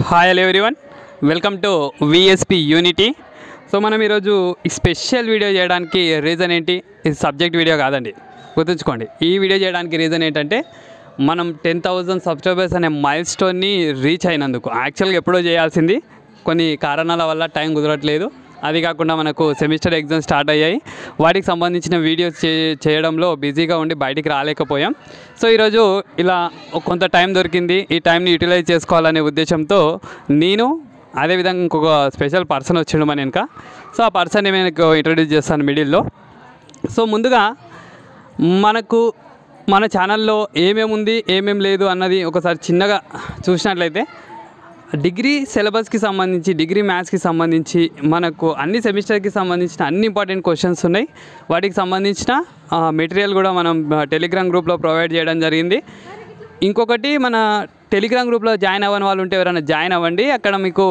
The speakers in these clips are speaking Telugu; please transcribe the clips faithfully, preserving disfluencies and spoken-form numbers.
Hi hello everyone, welcome to VSP Unity. So మనం ఈరోజు ఈ స్పెషల్ వీడియో చేయడానికి రీజన్ ఏంటి? ఇది సబ్జెక్ట్ వీడియో కాదండి, గుర్తుంచుకోండి. ఈ వీడియో చేయడానికి రీజన్ ఏంటంటే మనం టెన్ థౌజండ్ సబ్స్క్రైబర్స్ అనే మైల్ స్టోన్ని రీచ్ అయినందుకు. యాక్చువల్గా ఎప్పుడో చేయాల్సింది, కొన్ని కారణాల వల్ల టైం కుదరట్లేదు. అది కాకుండా మనకు సెమిస్టర్ ఎగ్జామ్స్ స్టార్ట్ అయ్యాయి, వాటికి సంబంధించిన వీడియోస్ చే చేయడంలో బిజీగా ఉండి బయటికి రాలేకపోయాం. సో ఈరోజు ఇలా కొంత టైం దొరికింది, ఈ టైంని యూటిలైజ్ చేసుకోవాలనే ఉద్దేశంతో నేను అదేవిధంగా ఇంకొక స్పెషల్ పర్సన్ వచ్చిండు మన వెనుక. సో ఆ పర్సన్ని నేను ఇంట్రడ్యూస్ చేస్తాను మిడిల్లో. సో ముందుగా మనకు మన ఛానల్లో ఏమేమి ఉంది ఏమేమి లేదు అన్నది ఒకసారి చిన్నగా చూసినట్లయితే, డిగ్రీ సిలబస్కి సంబంధించి, డిగ్రీ మ్యాథ్స్కి సంబంధించి మనకు అన్ని సెమిస్టర్కి సంబంధించిన అన్ని ఇంపార్టెంట్ క్వశ్చన్స్ ఉన్నాయి. వాటికి సంబంధించిన మెటీరియల్ కూడా మనం టెలిగ్రామ్ గ్రూప్లో ప్రొవైడ్ చేయడం జరిగింది. ఇంకొకటి, మన టెలిగ్రామ్ గ్రూప్లో జాయిన్ అవ్వని వాళ్ళు ఉంటే ఎవరైనా జాయిన్ అవ్వండి. అక్కడ మీకు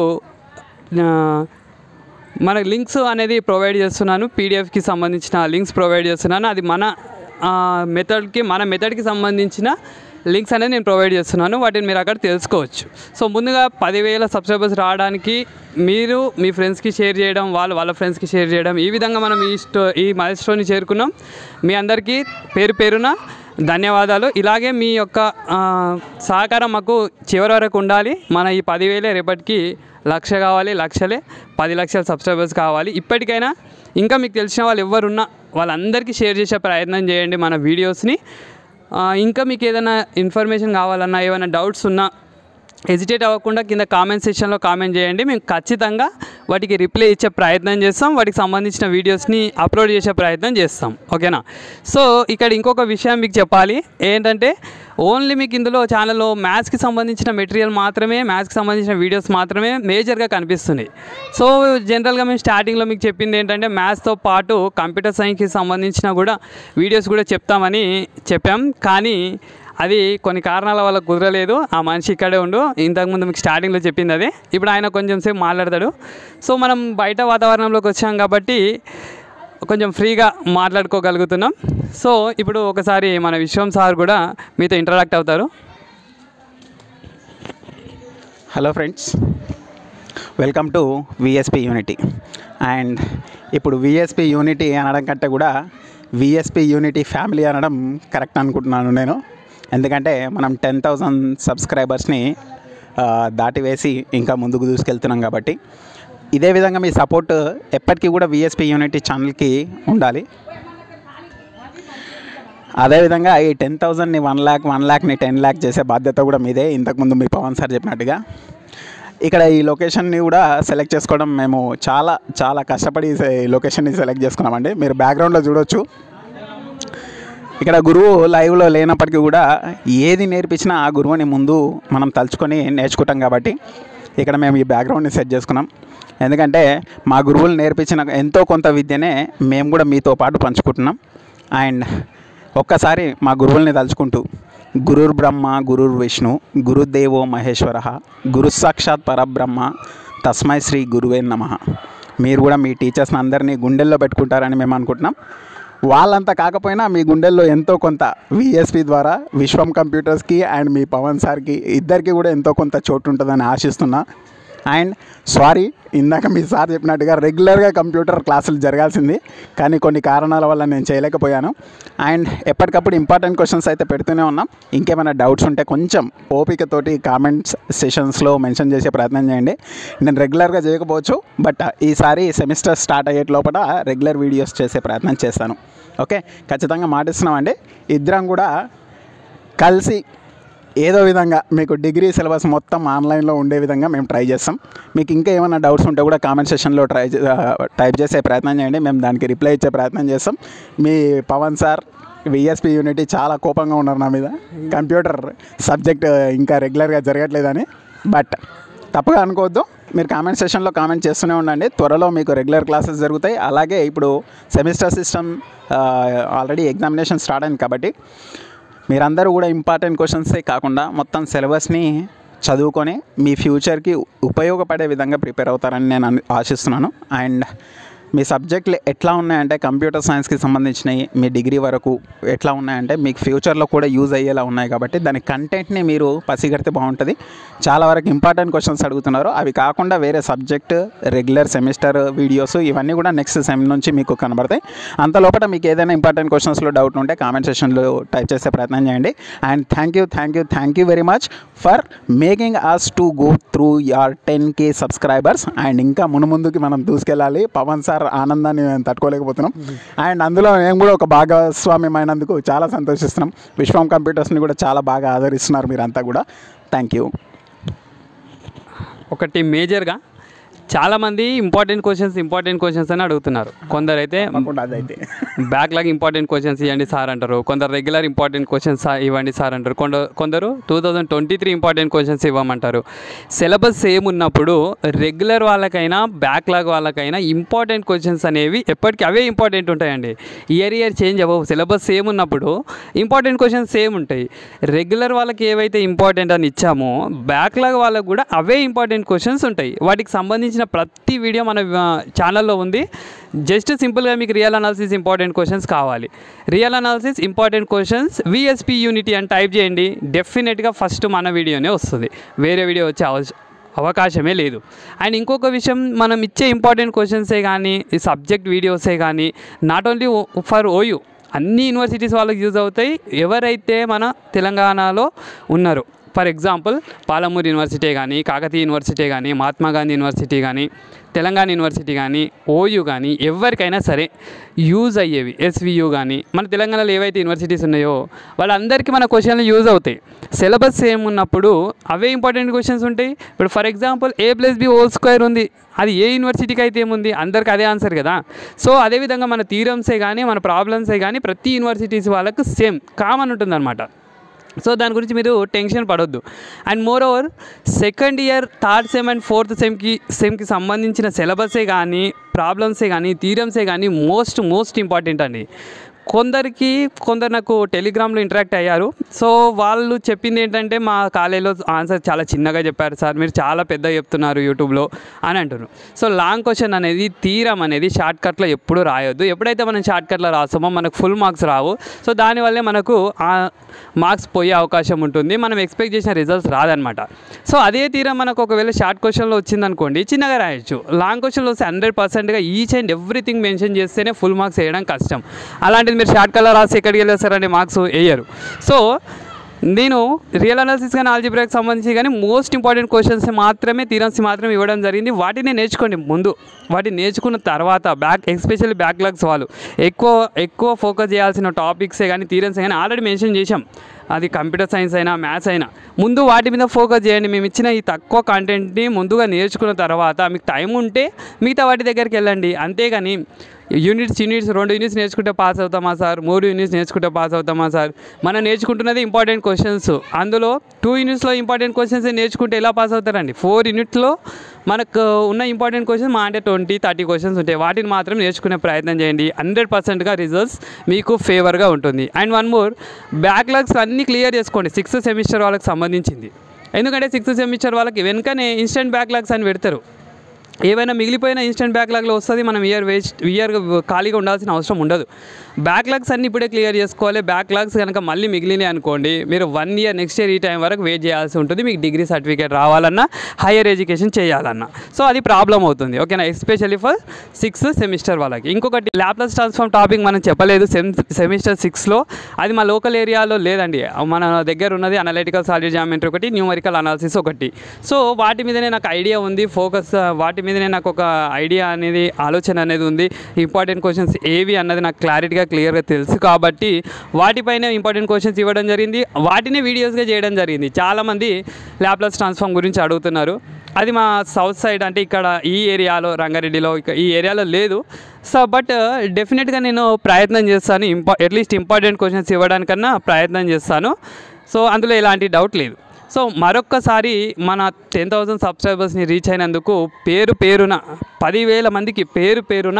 మన లింక్స్ అనేది ప్రొవైడ్ చేస్తున్నాను, పీడిఎఫ్కి సంబంధించిన లింక్స్ ప్రొవైడ్ చేస్తున్నాను. అది మన మెథడ్కి మన మెథడ్కి సంబంధించిన లింక్స్ అనేది నేను ప్రొవైడ్ చేస్తున్నాను, వాటిని మీరు అక్కడ తెలుసుకోవచ్చు. సో ముందుగా పదివేల సబ్స్క్రైబర్స్ రావడానికి మీరు మీ ఫ్రెండ్స్కి షేర్ చేయడం, వాళ్ళు వాళ్ళ ఫ్రెండ్స్కి షేర్ చేయడం, ఈ విధంగా మనం ఈ స్టో ఈ మైల్ స్టోన్ని చేరుకున్నాం. మీ అందరికీ పేరు పేరున ధన్యవాదాలు. ఇలాగే మీ యొక్క సహకారం మాకు చివరి వరకు ఉండాలి. మన ఈ పదివేలే రేపటికి లక్ష కావాలి, లక్షలే పది లక్షల సబ్స్క్రైబర్స్ కావాలి. ఇప్పటికైనా ఇంకా మీకు తెలిసిన వాళ్ళు ఎవరున్నా వాళ్ళందరికీ షేర్ చేసే ప్రయత్నం చేయండి మన వీడియోస్ని. ఇంకా మీకు ఏదైనా ఇన్ఫర్మేషన్ కావాలన్నా, ఏమైనా డౌట్స్ ఉన్నా హెజిటేట్ అవ్వకుండా కింద కామెంట్ సెక్షన్లో కామెంట్ చేయండి. మేము ఖచ్చితంగా వాటికి రిప్లై ఇచ్చే ప్రయత్నం చేస్తాం, వాటికి సంబంధించిన వీడియోస్ని అప్లోడ్ చేసే ప్రయత్నం చేస్తాం, ఓకేనా? సో ఇక్కడ ఇంకొక విషయం మీకు చెప్పాలి ఏంటంటే, ఓన్లీ మీకు ఇందులో ఛానల్లో మ్యాథ్స్కి సంబంధించిన మెటీరియల్ మాత్రమే, మ్యాథ్స్కి సంబంధించిన వీడియోస్ మాత్రమే మేజర్గా కనిపిస్తున్నాయి. సో జనరల్గా మేము స్టార్టింగ్లో మీకు చెప్పింది ఏంటంటే, మ్యాథ్స్తో పాటు కంప్యూటర్ సైన్స్కి సంబంధించిన కూడా వీడియోస్ కూడా చెప్తామని చెప్పాం. కానీ అది కొన్ని కారణాల వల్ల కుదరలేదు. ఆ మనిషి ఇక్కడే ఉండు, ఇంతకుముందు మీకు స్టార్టింగ్లో చెప్పింది అదే. ఇప్పుడు ఆయన కొంచెం సేపు మాట్లాడతాడు. సో మనం బయట వాతావరణంలోకి వచ్చాం కాబట్టి కొంచెం ఫ్రీగా మాట్లాడుకోగలుగుతున్నాం. సో ఇప్పుడు ఒకసారి మన విశ్వం సార్ కూడా మీతో ఇంటరాక్ట్ అవుతారు. Hello friends, welcome to VSP Unity. And ఇప్పుడు విఎస్పి యూనిటీ అనడం కంటే కూడా విఎస్పి యూనిటీ ఫ్యామిలీ అనడం కరెక్ట్ అనుకుంటున్నాను నేను. ఎందుకంటే మనం టెన్ థౌజండ్ సబ్స్క్రైబర్స్ని దాటివేసి ఇంకా ముందుకు దూసుకెళ్తున్నాం కాబట్టి, ఇదే విధంగా మీ సపోర్ట్ ఎప్పటికీ కూడా విఎస్పి యూనిటీ ఛానల్కి ఉండాలి. అదేవిధంగా ఈ టెన్ థౌజండ్ని వన్ ల్యాక్ వన్ ల్యాక్ని టెన్ ల్యాక్ చేసే బాధ్యత కూడా మీదే. ఇంతకుముందు మీ పవన్ సార్ చెప్పినట్టుగా ఇక్కడ ఈ లొకేషన్ని కూడా సెలెక్ట్ చేసుకోవడం మేము చాలా చాలా కష్టపడి ఈ లొకేషన్ని సెలెక్ట్ చేసుకున్నామండి. మీరు బ్యాక్గ్రౌండ్లో చూడవచ్చు, ఇక్కడ గురువు లైవ్లో లేనప్పటికీ కూడా ఏది నేర్పించినా ఆ గురువుని ముందు మనం తలుచుకొని నేర్చుకుంటాం కాబట్టి ఇక్కడ మేము ఈ బ్యాక్గ్రౌండ్ని సెట్ చేసుకున్నాం. ఎందుకంటే మా గురువులు నేర్పించిన ఎంతో కొంత విద్యనే మేము కూడా మీతో పాటు పంచుకుంటున్నాం. అండ్ ఒక్కసారి మా గురువుల్ని తలుచుకుంటూ, గురుర్ బ్రహ్మ గురుర్ విష్ణు గురుదేవో మహేశ్వర గురు సాక్షాత్ పరబ్రహ్మ తస్మై శ్రీ గురువే నమః. మీరు కూడా మీ టీచర్స్ని అందరినీ గుండెల్లో పెట్టుకుంటారని మేము అనుకుంటున్నాం. వాళ్ళంతా కాకపోయినా మీ గుండెల్లో ఎంతో కొంత విఎస్పి ద్వారా విశ్వం కంప్యూటర్స్కి అండ్ మీ పవన్ సార్కి ఇద్దరికి కూడా ఎంతో కొంత చోటు ఉంటుందని ఆశిస్తున్నా. అండ్ సారీ, ఇందాక మీ సార్ చెప్పినట్టుగా రెగ్యులర్గా కంప్యూటర్ క్లాసులు జరగాల్సింది, కానీ కొన్ని కారణాల వల్ల నేను చేయలేకపోయాను. అండ్ ఎప్పటికప్పుడు ఇంపార్టెంట్ క్వశ్చన్స్ అయితే పెడుతూనే ఉన్నాం. ఇంకేమైనా డౌట్స్ ఉంటే కొంచెం ఓపికతోటి కామెంట్స్ సెషన్స్లో మెన్షన్ చేసే ప్రయత్నం చేయండి. నేను రెగ్యులర్గా చేయకపోవచ్చు, బట్ ఈసారి సెమిస్టర్ స్టార్ట్ అయ్యే లోపల రెగ్యులర్ వీడియోస్ చేసే ప్రయత్నం చేస్తాను. ఓకే, ఖచ్చితంగా మాటిస్తున్నామండి. ఇద్దరం కూడా కలిసి ఏదో విధంగా మీకు డిగ్రీ సిలబస్ మొత్తం ఆన్లైన్లో ఉండే విధంగా మేము ట్రై చేస్తాం. మీకు ఇంకా ఏమైనా డౌట్స్ ఉంటే కూడా కామెంట్ సెషన్లో ట్రై టైప్ చేసే ప్రయత్నం చేయండి, మేము దానికి రిప్లై ఇచ్చే ప్రయత్నం చేస్తాం. మీ పవన్ సార్ విఎస్పి యూనిటీ చాలా కోపంగా ఉన్నారు నా మీద, కంప్యూటర్ సబ్జెక్ట్ ఇంకా రెగ్యులర్గా జరగట్లేదని. బట్ తప్పుగా అనుకోవద్దు, మీరు కామెంట్ సెషన్లో కామెంట్ చేస్తూనే ఉండండి. త్వరలో మీకు రెగ్యులర్ క్లాసెస్ జరుగుతాయి. అలాగే ఇప్పుడు semester system already examination start అయింది కాబట్టి మీరందరూ కూడా ఇంపార్టెంట్ క్వశ్చన్సే కాకుండా మొత్తం సిలబస్ని చదువుకొని మీ ఫ్యూచర్కి ఉపయోగపడే విధంగా ప్రిపేర్ అవుతారని నేను ఆశిస్తున్నాను. అండ్ మీ సబ్జెక్టులు ఎట్లా ఉన్నాయంటే కంప్యూటర్ సైన్స్కి సంబంధించినవి మీ డిగ్రీ వరకు ఎట్లా ఉన్నాయంటే మీకు ఫ్యూచర్లో కూడా యూజ్ అయ్యేలా ఉన్నాయి కాబట్టి దాని కంటెంట్ని మీరు పసిగడితే బాగుంటుంది. చాలా వరకు ఇంపార్టెంట్ క్వశ్చన్స్ అడుగుతున్నారు. అవి కాకుండా వేరే సబ్జెక్ట్ రెగ్యులర్ సెమిస్టర్ వీడియోస్ ఇవన్నీ కూడా నెక్స్ట్ సెమ్ నుంచి మీకు కనబడతాయి. అంత లోపల మీకు ఏదైనా ఇంపార్టెంట్ క్వశ్చన్స్లో డౌట్ ఉంటే కామెంట్ సెక్షన్లో టైప్ చేసే ప్రయత్నం చేయండి. And thank you thank you thank you very much for making us to go through your ten K subscribers. And ఇంకా మును ముందుకి మనం దూసుకెళ్ళాలి. పవన్ సార్ ఆనందాన్ని మేము తట్టుకోలేకపోతున్నాం. అండ్ అందులో మేము కూడా ఒక భాగస్వామ్యం అయినందుకు చాలా సంతోషిస్తున్నాం. విశ్వం కంప్యూటర్స్ని కూడా చాలా బాగా ఆదరిస్తున్నారు మీరంతా కూడా. Thank you. ఒకటి మేజర్గా చాలామంది ఇంపార్టెంట్ క్వశ్చన్స్ ఇంపార్టెంట్ క్వశ్చన్స్ అని అడుగుతున్నారు. కొందరు అయితే అదైతే బ్యాక్లాగ్ ఇంపార్టెంట్ క్వశ్చన్స్ ఇవ్వండి సార్ అంటారు. కొందరు రెగ్యులర్ ఇంపార్టెంట్ క్వశ్చన్స్ ఇవ్వండి సార్ అంటారు. కొందరు కొందరు two thousand twenty three important questions ఇవ్వమంటారు. సిలబస్ సేమ్ ఉన్నప్పుడు రెగ్యులర్ వాళ్ళకైనా బ్యాక్లాగ్ వాళ్ళకైనా ఇంపార్టెంట్ క్వశ్చన్స్ అనేవి ఎప్పటికీ అవే ఇంపార్టెంట్ ఉంటాయండి. ఇయర్ ఇయర్ చేంజ్ అవ్వవు. సిలబస్ సేమ్ ఉన్నప్పుడు ఇంపార్టెంట్ క్వశ్చన్స్ సేమ్ ఉంటాయి. రెగ్యులర్ వాళ్ళకి ఏవైతే ఇంపార్టెంట్ అని ఇచ్చామో బ్యాక్లాగ్ వాళ్ళకు కూడా అవే ఇంపార్టెంట్ క్వశ్చన్స్ ఉంటాయి. వాటికి సంబంధించిన ప్రతి వీడియో మన ఛానల్లో ఉంది. జస్ట్ సింపుల్గా మీకు రియల్ అనాలిసిస్ ఇంపార్టెంట్ క్వశ్చన్స్ కావాలి. Real analysis important questions VSP Unity అని టైప్ చేయండి. డెఫినెట్గా ఫస్ట్ మన వీడియోనే వస్తుంది. వేరే వీడియో వచ్చే అవసరం అవకాశమే లేదు. అండ్ ఇంకొక విషయం, మనం ఇచ్చే ఇంపార్టెంట్ క్వశ్చన్సే కానీ ఈ సబ్జెక్ట్ వీడియోసే కానీ నాట్ ఓన్లీ ఫర్ ఓయూ, అన్ని యూనివర్సిటీస్ వాళ్ళకి యూజ్ అవుతాయి. ఎవరైతే మన తెలంగాణలో ఉన్నారో, ఫర్ ఎగ్జాంపుల్ పాలమూరు యూనివర్సిటీ కానీ, కాకతీయ యూనివర్సిటీ కానీ, మహాత్మా గాంధీ యూనివర్సిటీ కానీ, తెలంగాణ యూనివర్సిటీ కానీ, ఓయూ కానీ, ఎవరికైనా సరే యూజ్ అయ్యేవి. ఎస్వియు కానీ, మన తెలంగాణలో ఏవైతే యూనివర్సిటీస్ ఉన్నాయో వాళ్ళందరికీ మన క్వశ్చన్లు యూజ్ అవుతాయి. సిలబస్ సేమ్ ఉన్నప్పుడు అవే ఇంపార్టెంట్ క్వశ్చన్స్ ఉంటాయి. ఇప్పుడు for example A plus B whole square ఉంది, అది ఏ యూనివర్సిటీకి అయితే ఏముంది, అందరికి అదే ఆన్సర్ కదా. సో అదేవిధంగా మన థీరమ్సే కానీ మన ప్రాబ్లమ్సే కానీ ప్రతి యూనివర్సిటీస్ వాళ్ళకు సేమ్ కామన్ ఉంటుందన్నమాట. సో దాని గురించి మీరు టెన్షన్ పడొద్దు. And moreover second year third sem and fourth సెమ్కి సెమ్కి సంబంధించిన సిలబసే కానీ ప్రాబ్లమ్సే కానీ థీరమ్సే కానీ మోస్ట్ మోస్ట్ ఇంపార్టెంట్ అండి. కొందరికి కొందరు నాకు టెలిగ్రామ్లో ఇంటరాక్ట్ అయ్యారు. సో వాళ్ళు చెప్పింది ఏంటంటే మా కాలేజీలో ఆన్సర్ చాలా చిన్నగా చెప్పారు సార్, మీరు చాలా పెద్ద చెప్తున్నారు యూట్యూబ్లో అని అంటున్నారు. సో లాంగ్ క్వశ్చన్ అనేది థీరం అనేది షార్ట్ కట్లో ఎప్పుడు రాయొద్దు. ఎప్పుడైతే మనం షార్ట్ కట్లో రాస్తామో మనకు ఫుల్ మార్క్స్ రావు. సో దానివల్లే మనకు మార్క్స్ పోయే అవకాశం ఉంటుంది. మనం ఎక్స్పెక్ట్ చేసిన రిజల్ట్స్ రాదనమాట. సో అదే థీరం మనకు ఒకవేళ షార్ట్ క్వశ్చన్లో వచ్చిందనుకోండి చిన్నగా రాయొచ్చు. లాంగ్ క్వశ్చన్లో వస్తే హండ్రెడ్ పర్సెంట్గా ఈచ్ అండ్ ఎవ్రీథింగ్ మెన్షన్ చేస్తేనే ఫుల్ మార్క్స్ వేయడం కష్టం. అలాంటిది మీరు షార్ట్ కలర్ రాసి ఎక్కడికి వెళ్ళేస్తారండి మార్క్స్ వేయరు. సో నేను రియల్ అనాలిసిస్ కానీ ఆల్జీబ్రాకి సంబంధించి కానీ మోస్ట్ ఇంపార్టెంట్ క్వశ్చన్స్ మాత్రమే థీరమ్స్ మాత్రమే ఇవ్వడం జరిగింది. వాటిని నేర్చుకోండి ముందు. వాటిని నేర్చుకున్న తర్వాత బ్యాక్ ఎస్పెషల్లీ బ్యాక్లాగ్స్ వాళ్ళు ఎక్కువ ఎక్కువ ఫోకస్ చేయాల్సిన టాపిక్సే కానీ థీరమ్సే కానీ ఆల్రెడీ మెన్షన్ చేసాం. అది కంప్యూటర్ సైన్స్ అయినా మ్యాథ్స్ అయినా ముందు వాటి మీద ఫోకస్ చేయండి. మేము ఇచ్చిన ఈ తక్కువ కంటెంట్ని ముందుగా నేర్చుకున్న తర్వాత మీకు టైం ఉంటే మిగతా వాటి దగ్గరికి వెళ్ళండి. అంతేగాని యూనిట్స్ యూనిట్స్ రెండు యూనిట్స్ నేర్చుకుంటే పాస్ అవుతామా సార్, మూడు యూనిట్స్ నేర్చుకుంటే పాస్ అవుతామా సార్, మనం నేర్చుకుంటున్నది ఇంపార్టెంట్ క్వశ్చన్స్. అందులో టూ యూనిట్స్లో ఇంపార్టెంట్ క్వశ్చన్స్ నేర్చుకుంటే ఎలా పాస్ అవుతారండి? ఫోర్ యూనిట్స్లో మనకు ఉన్న ఇంపార్టెంట్ క్వశ్చన్స్ మా అంటే ట్వంటీ థర్టీ క్వశ్చన్స్ ఉంటాయి. వాటిని మాత్రం నేర్చుకునే ప్రయత్నం చేయండి. హండ్రెడ్ పర్సెంట్గా రిజల్ట్స్ మీకు ఫేవర్గా ఉంటుంది. అండ్ వన్ మోర్, బ్యాక్లాగ్స్ అన్నీ క్లియర్ చేసుకోండి సిక్స్త్ సెమిస్టర్ వాళ్ళకి సంబంధించింది. ఎందుకంటే సిక్స్త్ సెమిస్టర్ వాళ్ళకి వెనుకనే ఇన్స్టెంట్ బ్యాక్లాగ్స్ అని పెడతారు. ఏవైనా మిగిలిపోయిన ఇన్స్టెంట్ బ్యాక్లాగ్లో వస్తుంది. మనం ఇయర్ వేస్ట్ ఇయర్ ఖాళీగా ఉండాల్సిన అవసరం ఉండదు. బ్యాక్లాగ్స్ అన్నీ ఇప్పుడే క్లియర్ చేసుకోవాలి. బ్యాక్లాగ్స్ కనుక మళ్ళీ మిగిలినాయి అనుకోండి మీరు వన్ ఇయర్ నెక్స్ట్ ఇయర్ ఈ టైం వరకు వెయిట్ చేయాల్సి ఉంటుంది. మీకు డిగ్రీ సర్టిఫికేట్ రావాలన్నా హైయర్ ఎడ్యుకేషన్ చేయాలన్నా. సో అది ప్రాబ్లం అవుతుంది. ఓకేనా, ఎస్పెషల్లీ ఫర్ సిక్స్త్ సెమిస్టర్ వాళ్ళకి. ఇంకొకటి లాప్లాస్ ట్రాన్స్ఫార్మ్ టాపిక్ మనం చెప్పలేదు సెమ్ సెమిస్టర్ సిక్స్లో. అది మా లోకల్ ఏరియాలో లేదండి. మన దగ్గర ఉన్నది అనలిటికల్ సాలిడ్ జామెట్రీ ఒకటి, న్యూమరికల్ అనాలిసిస్ ఒకటి. సో వాటి మీదనే నాకు ఐడియా ఉంది. ఫోకస్ వాటి మీదనే నాకు ఒక ఐడియా అనేది ఆలోచన అనేది ఉంది. ఇంపార్టెంట్ క్వశ్చన్స్ ఏవి అన్నది నాకు క్లారిటీగా క్లియర్గా తెలుసు కాబట్టి వాటిపైన ఇంపార్టెంట్ క్వశ్చన్స్ ఇవ్వడం జరిగింది. వాటిని వీడియోస్గా చేయడం జరిగింది. చాలామంది లాప్లాస్ ట్రాన్స్ఫార్మ్ గురించి అడుగుతున్నారు. అది మా సౌత్ సైడ్ అంటే ఇక్కడ ఈ ఏరియాలో రంగారెడ్డిలో ఈ ఏరియాలో లేదు. సో బట్ డెఫినెట్గా నేను ప్రయత్నం చేస్తాను. ఇంపా అట్లీస్ట్ ఇంపార్టెంట్ క్వశ్చన్స్ ఇవ్వడానికన్నా ప్రయత్నం చేస్తాను. సో అందులో ఎలాంటి డౌట్ లేదు. సో మరొక్కసారి మన టెన్ థౌజండ్ సబ్స్క్రైబర్స్ని రీచ్ అయినందుకు పేరు పేరున పదివేల మందికి పేరు పేరున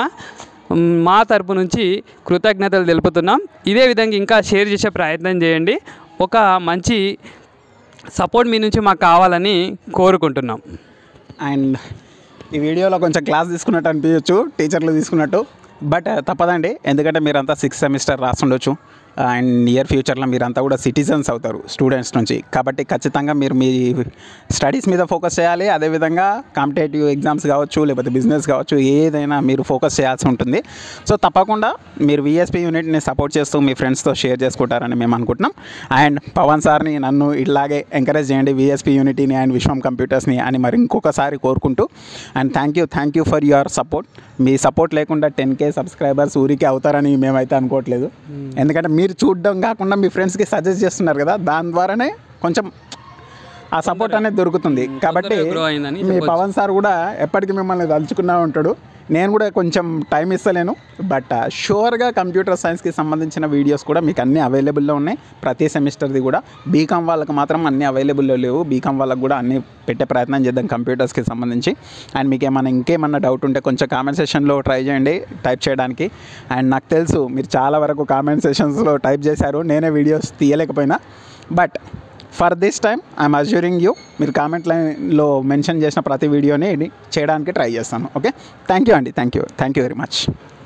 మా తరపు నుంచి కృతజ్ఞతలు తెలుపుతున్నాం. ఇదే విధంగా ఇంకా షేర్ చేసే ప్రయత్నం చేయండి. ఒక మంచి సపోర్ట్ మీ నుంచి మాకు కావాలని కోరుకుంటున్నాం. అండ్ ఈ వీడియోలో కొంచెం క్లాస్ తీసుకున్నట్టు అనిపించవచ్చు, టీచర్లు తీసుకున్నట్టు, బట్ తప్పదండి. ఎందుకంటే మీరంతా సిక్స్త్ సెమిస్టర్ రాస్తుండొచ్చు అండ్ నియర్ ఫ్యూచర్లో మీరంతా కూడా సిటిజన్స్ అవుతారు స్టూడెంట్స్ నుంచి. కాబట్టి ఖచ్చితంగా మీరు మీ స్టడీస్ మీద ఫోకస్ చేయాలి. అదేవిధంగా కాంపిటేటివ్ ఎగ్జామ్స్ కావచ్చు, లేకపోతే బిజినెస్ కావచ్చు, ఏదైనా మీరు ఫోకస్ చేయాల్సి ఉంటుంది. సో తప్పకుండా మీరు విఎస్పి యూనిట్ని సపోర్ట్ చేస్తూ మీ ఫ్రెండ్స్తో షేర్ చేసుకుంటారని మేము అనుకుంటున్నాం. అండ్ పవన్ సార్ని నన్ను ఇలాగే ఎంకరేజ్ చేయండి, విఎస్పి యూనిటీని అండ్ విశ్వం కంప్యూటర్స్ని అని మరి ఇంకొకసారి కోరుకుంటూ. And thank you thank you for your support. మీ సపోర్ట్ లేకుండా టెన్ కే సబ్స్క్రైబర్స్ ఊరికే అవుతారని మేమైతే అనుకోవట్లేదు. ఎందుకంటే మీరు చూడడం కాకుండా మీ ఫ్రెండ్స్కి సజెస్ట్ చేస్తున్నారు కదా, దాని ద్వారానే కొంచెం ఆ సపోర్ట్ అనేది దొరుకుతుంది. కాబట్టి మీ పవన్ సార్ కూడా ఎప్పటికీ మిమ్మల్ని తలుచుకున్నా ఉంటాడు. నేను కూడా కొంచెం టైం ఇస్తలేను, బట్ షూర్గా కంప్యూటర్ సైన్స్కి సంబంధించిన వీడియోస్ కూడా మీకు అన్నీ అవైలబుల్లో ఉన్నాయి. ప్రతి సెమిస్టర్ది కూడా. బీకామ్ వాళ్ళకి మాత్రం అన్నీ అవైలబుల్లో లేవు. బీకామ్ వాళ్ళకి కూడా అన్నీ పెట్టే ప్రయత్నం చేద్దాం కంప్యూటర్స్కి సంబంధించి. అండ్ మీకు ఏమైనా ఇంకేమన్నా డౌట్ ఉంటే కొంచెం కామెంట్ సెషన్లో ట్రై చేయండి టైప్ చేయడానికి. అండ్ నాకు తెలుసు మీరు చాలా వరకు కామెంట్ సెషన్స్లో టైప్ చేశారు, నేనే వీడియోస్ తీయలేకపోయినా. But for this time I'm assuring you, మీరు కామెంట్ లైన్లో మెన్షన్ చేసిన ప్రతి వీడియోని చేయడానికి ట్రై చేస్తాను. ఓకే, థ్యాంక్ యూ అండి, thank you thank you very much.